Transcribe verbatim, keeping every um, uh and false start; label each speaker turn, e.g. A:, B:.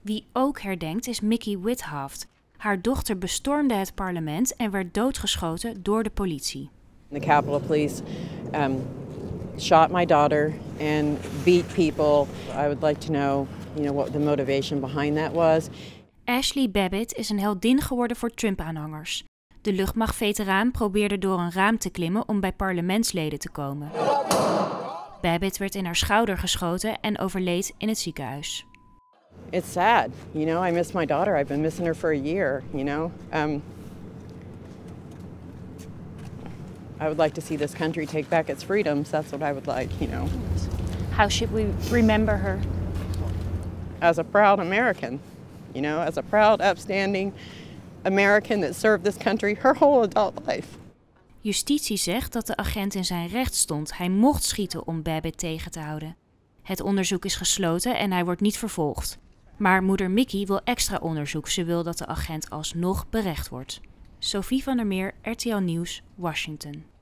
A: Wie ook herdenkt is Mickey Whithaft. Haar dochter bestormde het parlement en werd doodgeschoten door de politie.
B: The Capitol Police um, shot my daughter and beat people. I would like to know, you know, what the motivation behind that was.
A: Ashley Babbitt is een heldin geworden voor Trump-aanhangers. De luchtmachtveteraan probeerde door een raam te klimmen om bij parlementsleden te komen. Babbitt werd in haar schouder geschoten en overleed in het ziekenhuis.
B: It's sad, you know. I miss my daughter. I've been missing her for a year, you know. Um, I would like to see this country take back its freedoms. That's what I would like, you know.
A: How should we remember her?
B: As a proud American, you know, as a proud, upstanding American that served this country her whole adult life.
A: Justitie zegt dat de agent in zijn recht stond. Hij mocht schieten om Babbitt tegen te houden. Het onderzoek is gesloten en hij wordt niet vervolgd. Maar moeder Mickey wil extra onderzoek. Ze wil dat de agent alsnog berecht wordt. Sophie van der Meer, R T L Nieuws, Washington.